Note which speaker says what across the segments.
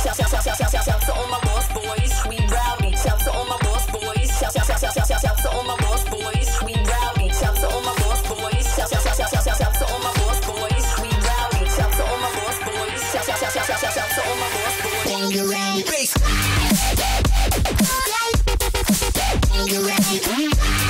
Speaker 1: Shout to all my lost boys, we rowdy. Shout to all my lost boys. Shout to all my lost boys, we rowdy. Shout to all my lost boys. Shout to all my lost boys, we rowdy. Shout to all my lost boys. Shout to all my lost boys.
Speaker 2: Bangerang bass. Bangerang.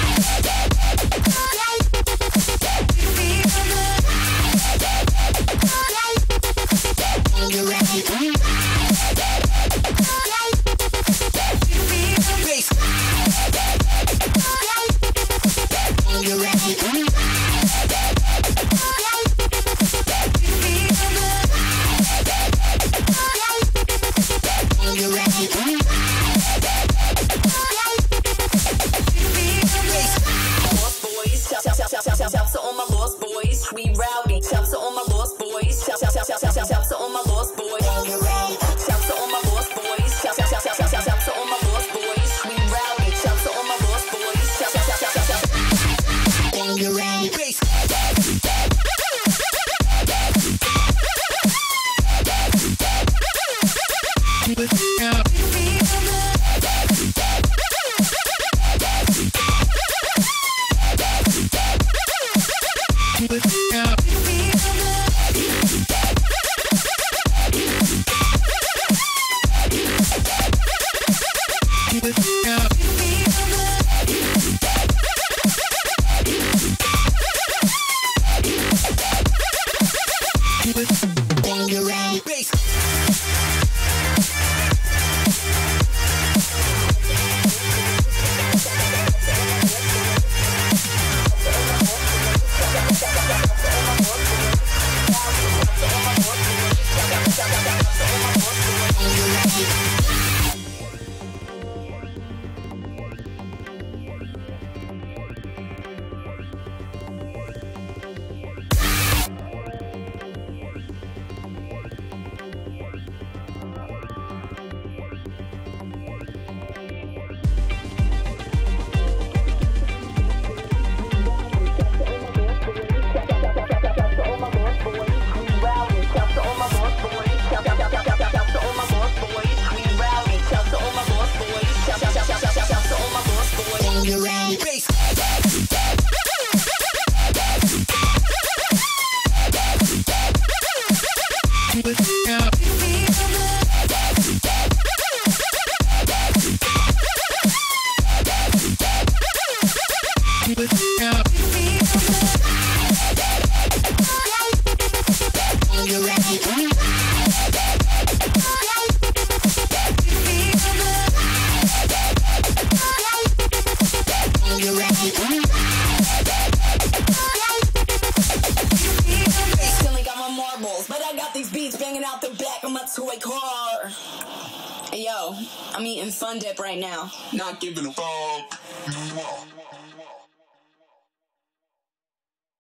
Speaker 1: Shout to all my lost boys, we rowdy. Shout to all my lost boys. Shout to all my lost boys. Shout to all my lost boys. Shout to all my lost boys, we rowdy. Shout to all my lost boys.
Speaker 2: Bangerang bass. Bangerang bass. Bangerang bass.
Speaker 1: Still ain't got my marbles, but I got these beats banging out the back of my toy car. Hey yo, I'm eating Fun Dip right now.
Speaker 3: Not giving a fuck.